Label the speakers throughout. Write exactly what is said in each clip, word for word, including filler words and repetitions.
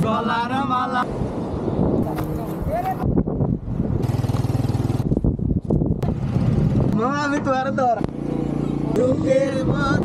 Speaker 1: গলার মালা মামা আমি তো আর তোর রূপের মত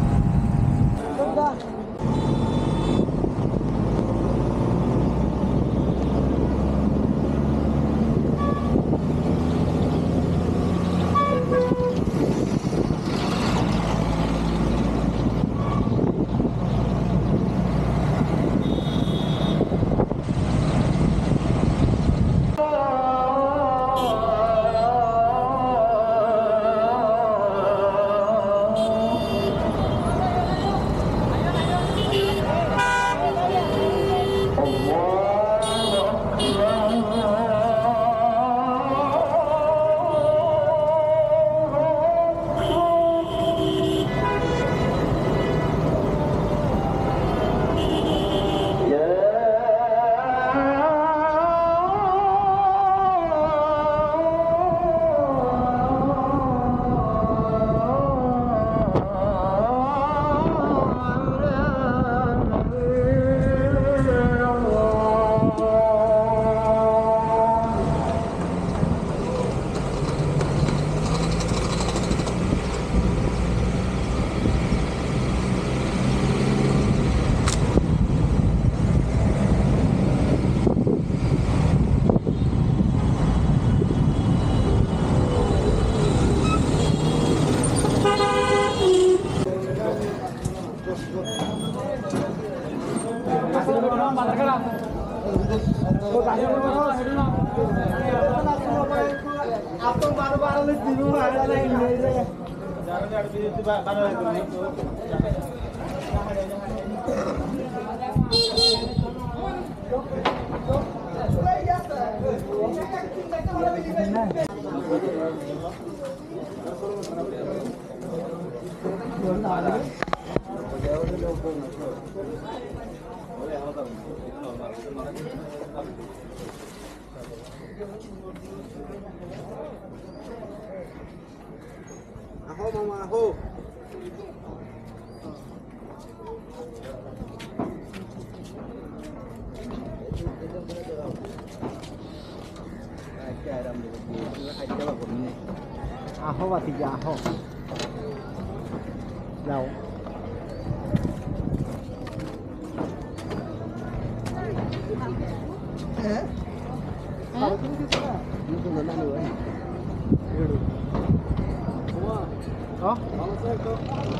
Speaker 1: आपको बार बार ले दिनु आया नहीं ले जाए जाने जाने भी बार बार Aho mama aho. Aho và thì aho. Đâu? Eh? Kalau ini kita, ini tuh nana dulu ya. Oh, kalau saya ke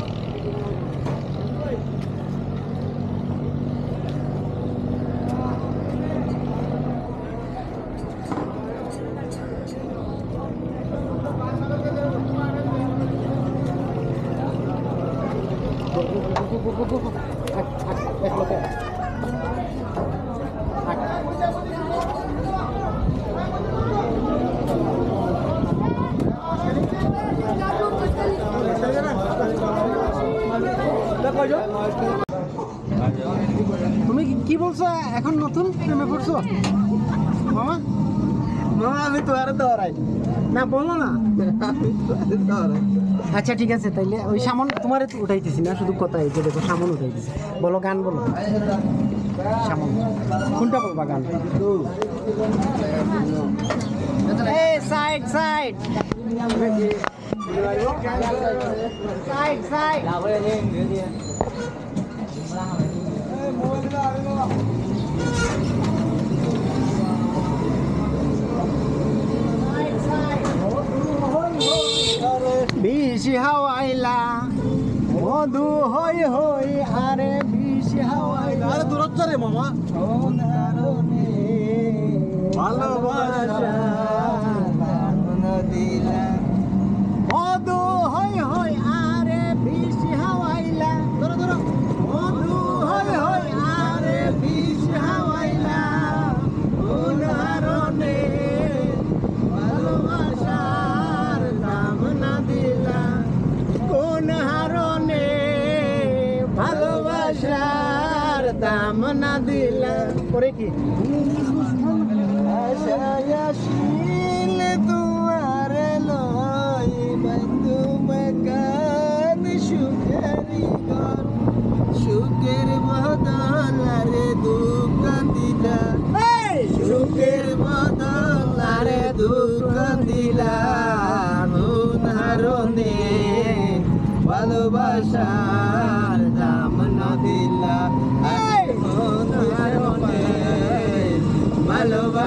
Speaker 1: তুমি কি বলছো এখন নতুন প্রেমে পড়ছো মামা মামা আমি তো আর দৌড়াই না বলো না আচ্ছা ঠিক আছে তাইলে ওই সামন তোমার উঠাইতেছি না শুধু কথা এই যে দেখো সামন উঠাইতেছি বলো গান বলো সামন কোনটা বলবা গান এই সাইড সাইড সাইড সাইড বিশি হাওয়াইলা মধু হই হই আরে বিশি হাওয়াইলা আরে দূরত্ব রে মামা ভালোবাসা দিলা মধু হই হই আরে বিশি হাওয়াইলা ধরো ধরো মধু হই হই আরে বিশি হাওয়াইলা কোন হারনে ভালোবাসার দাম না দিলা কোন হারনে ভালোবাসার দাম না দিলা করে কি আশায়াশীল দুয়ারে লই বন্ধু মকান সুখেরি ঘর সুখের বদলারে দুঃখ দিলা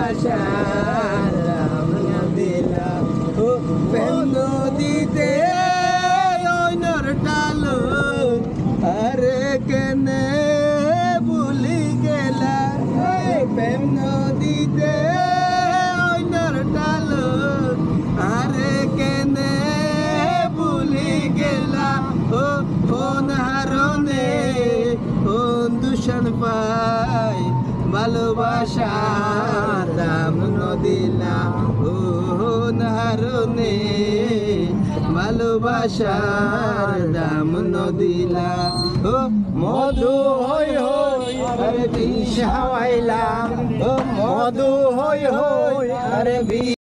Speaker 2: ভালোবাসার দাম দিলাম ও প্রেম নদীতে ওইনর টালো আরে কেনে ভুলি গেলা প্রেম নদীতে ওইনর টালো আরে কেনে ভুলি গেলা ও কোন হারনে কোন দূষণ পাই ভালোবাসার দাম নদিলাম ও নারনে ভালোবাসার দাম নদিলাম ও মধু হই হই আরে বিষ হাওয়াইলাম ও মধু হই হই আরে